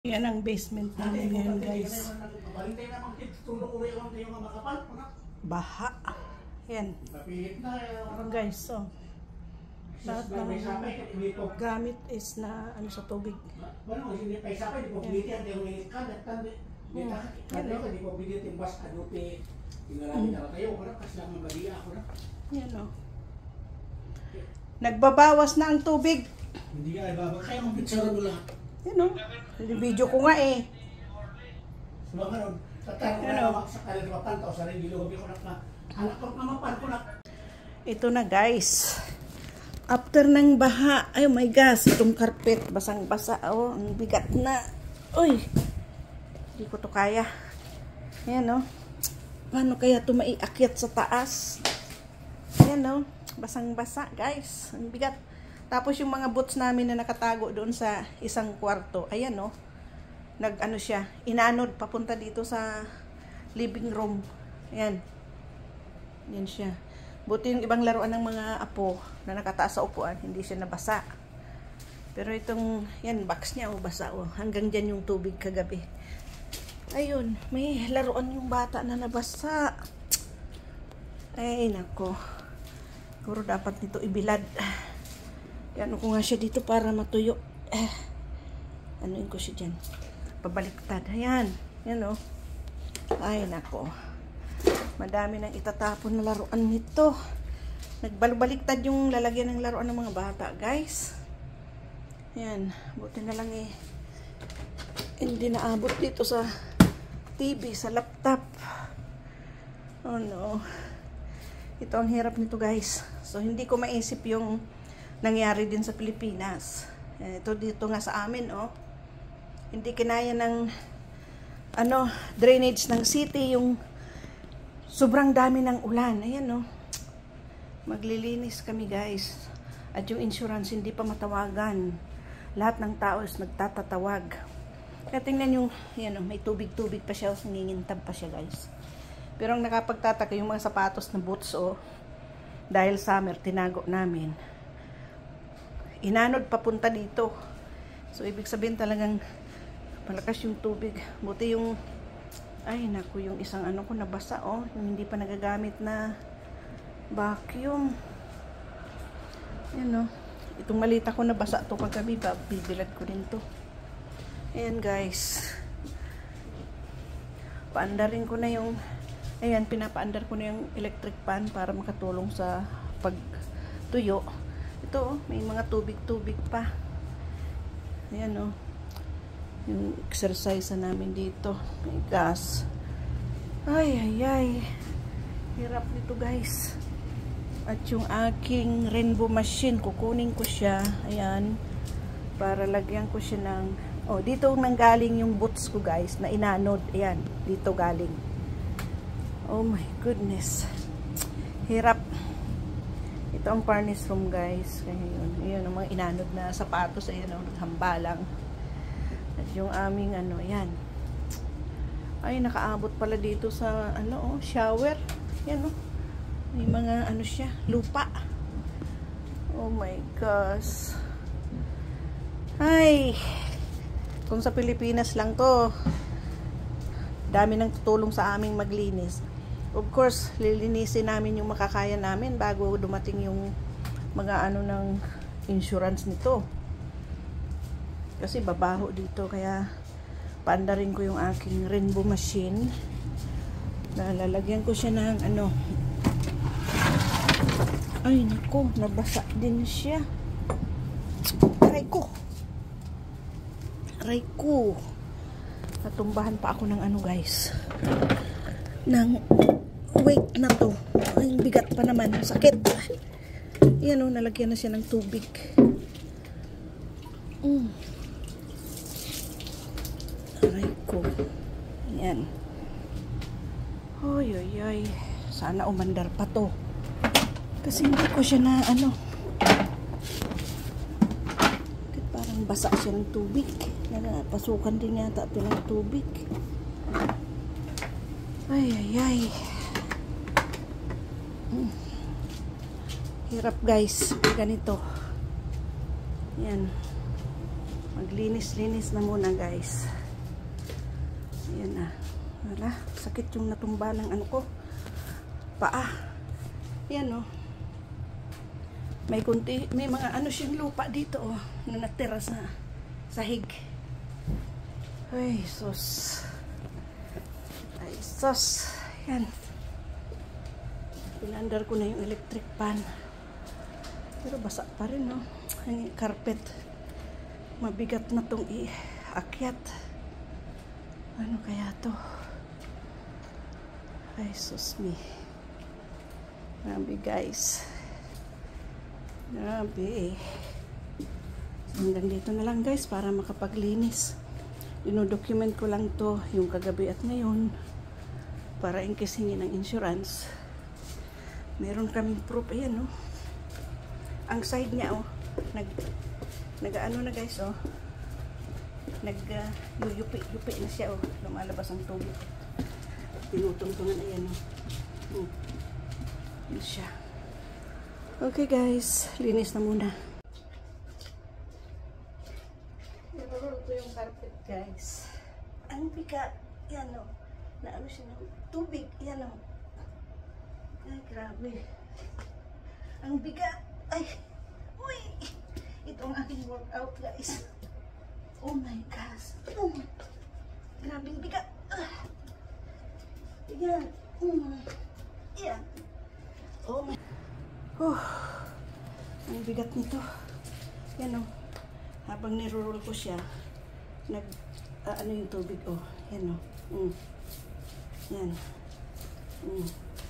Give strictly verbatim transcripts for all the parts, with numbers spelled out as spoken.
Yan ang basement namin ngayon, guys. Baha. Yan. Guys, so lahat ng gamit is na ano sa tubig. Yan o. Nagbabawas na ang tubig. Hindi ka ibaba. Kaya mag-pitsara mo lahat. Yan o. Video ko nga eh. Ano? Sa kalimapan ko sa rin gilubi ko na anak ko namapan ko na. Ito na, guys. After ng baha, ay oh my gosh, itong carpet basang-basa. Oh, ang bigat na. Uy. Hindi ko to kaya. Ayan oh. Paano kaya ito maiakyat sa taas? Ayan oh. Basang-basa, guys. Ang bigat. Tapos yung mga boots namin na nakatago doon sa isang kwarto, ayan no, nag ano siya, inanod papunta dito sa living room. Ayan. Yan siya. Buti yung ibang laruan ng mga apo na nakataas sa upuan, hindi siya nabasa. Pero itong, yan, box niya, oh, basa, oh. Hanggang dyan yung tubig kagabi. Ayun, may laruan yung bata na nabasa. Ay, nako. Siguro dapat nito ibilad. Yan ko nga siya dito para matuyo. Eh, anuin ko siya dyan. Pabaliktad. Ayan. Yan o. Ay, nako. Madami nang itatapon na laruan nito. Nagbalubaliktad yung lalagyan ng laruan ng mga bata, guys. Ayan. Buti na lang eh. Hindi naabot dito sa T V, sa laptop. Oh no. Ito ang hirap nito, guys. So, hindi ko maisip yung nangyari din sa Pilipinas. Ito dito nga sa amin, oh. Hindi kinaya ng ano, drainage ng city yung sobrang dami ng ulan. Ayan, oh. Maglilinis kami, guys. At yung insurance hindi pa matawagan. Lahat ng tao is nagtatatawag. Kaya tingnan yung, ayan, oh, may tubig-tubig pa siya, nangingintab pa siya, guys. Pero ang nakapagtataka yung mga sapatos na boots, oh, dahil summer, tinago namin. Inanod papunta dito. So, ibig sabihin talagang malakas yung tubig. Buti yung, ay naku, yung isang ano ko nabasa, oh. Yung hindi pa nagagamit na vacuum. Yan, oh. Itong malita ko nabasa to paggabi. Bibilad ko din to. Ayan, guys. Paandarin ko na yung, ayan, pinapaandar ko na yung electric fan para makatulong sa pagtuyo. Ito, oh, may mga tubig-tubig pa. Ayan, oh. Yung exercise na namin dito. May gas. Ay, ay, ay. Hirap nito, guys. At yung aking rainbow machine, kukunin ko siya. Ayan. Para lagyan ko siya ng, oh, dito nanggaling yung boots ko, guys, na inanod. Ayan, dito galing. Oh my goodness. Hirap. Ito ang furnace room, guys. Kaya yun, yun ang mga inanod na sapatos. Ayan, oh, naghambalang. At yung aming ano, ayan. Ay, nakaabot pala dito sa ano, oh, shower. Yan, oh. May mga ano siya, lupa. Oh my gosh. Ay. Kung sa Pilipinas lang to, dami nang tutulong sa aming maglinis. Of course, lilinisin namin yung makakaya namin bago dumating yung mga ano ng insurance nito. Kasi babaho dito, kaya paandarin ko yung aking rainbow machine. Nalalagyan ko siya ng ano. Ay, naku, nabasa din siya. Aray ko. Aray ko. Natumbahan pa ako ng ano, guys. Ng weight na to. Ay, bigat pa naman. Sakit. Yan, oh, nalagyan na siya ng tubig. Mm. Aray ko. Yan. Oy, oy, oy. Sana umandar pa to. Kasi hindi ko siya na ano. Parang basa siya ng tubig. Pasukan din yata ito ng tubig. Ay, ay, ay. Hmm. Hirap, guys. Ganito. Yan. Maglinis-linis na muna guys. Ayan na. Wala, sakit yung natumba ng ano ko. Paa. Ayan o. May kunti, may mga ano siyang lupa dito oh, na natira sa sahig. Ay, sus. Ay, sus. Ayan. Pinandar ko na yung electric pan. Pero basa pa rin no. Ang carpet. Mabigat na tong i-akyat. Ano kaya to? Ay, sus me. Grabe guys. Grabe. Hanggang dito na lang guys para makapaglinis. Dino-document ko lang to yung kagabi at ngayon para in case hingi ng insurance. Meron kaming proof. Ayan oh. Ang side niya oh. Nag, nag-ano na guys oh. Nag uh, yupi-yupi na siya oh. Lumalabas ang tubig. Tinutungtungan ayan oh. Hmm. Yun siya. Okay guys, linis na muna. Nilulol ko yung carpet guys. Ang bigat. Yan o. Naano siya ng tubig. Yan o. Ay, grabe. Ang bigat. Ay. Uy. Ito ang aking workout guys. Oh my gosh. Oh. Grabe ang bigat. Ah. Yan. Mm. Yan. Oh my. Oh. Ang bigat nito. Yan o. Habang nirurol ko siya, nag, uh, ano yung tubig, oh, yan o. Mm. Yan. Mm.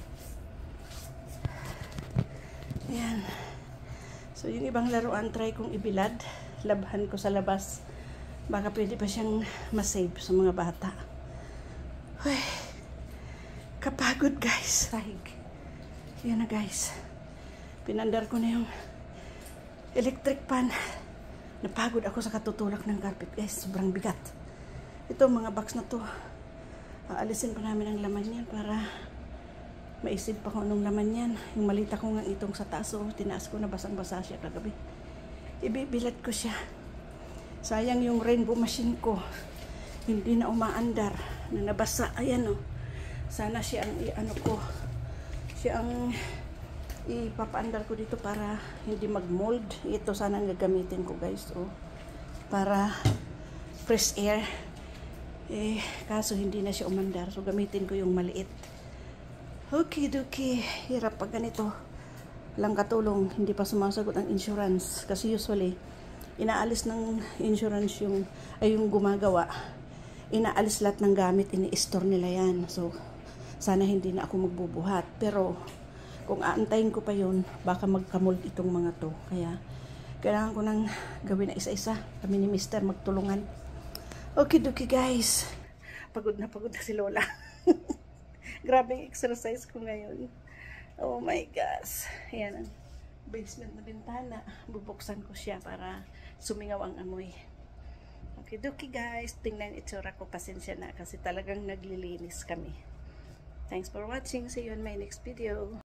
Yan. So, yung ibang laruan, try kong ibilad. Labhan ko sa labas. Baka pwede pa siyang masave sa mga bata. Uy. Kapagod, guys. Sahig. Yan na, guys. Pinandar ko na yung electric pan. Napagod ako sa katutulak ng carpet, guys. Sobrang bigat. Ito, mga box na to. Aalisin pa namin ang laman yan para maisip pa kung anong laman yan. Yung malita ko nga itong sa taas, oh, tinaas ko na basang-basa siya kagabi. Ibibilad ko siya. Sayang yung rainbow machine ko. Hindi na umaandar. Na nabasa. Ayan, oh. Sana siya ang, ano ko, siya ang ipapaandar ko dito para hindi mag-mold. Ito sana ang gagamitin ko guys oh, para fresh air eh, kaso hindi na siya umandar so gamitin ko yung maliit. Okay dokie, hirap pag ganito lang katulong, hindi pa sumasagot ang insurance kasi usually inaalis ng insurance yung ay yung gumagawa, inaalis lahat ng gamit, ini-store nila yan. So sana hindi na ako magbubuhat, pero kung aantayin ko pa yun, baka magkamold itong mga to. Kaya, kailangan ko nang gawin na isa-isa. Kami ni Mister magtulungan. Okay, dokie guys. Pagod na pagod na si Lola. Grabe yung exercise ko ngayon. Oh my gosh. Ayan ang basement na bintana. Bubuksan ko siya para sumingaw ang amoy. Okay, dokie guys. Tingnan itsura ko. Pasensya na kasi talagang naglilinis kami. Thanks for watching. See you in my next video.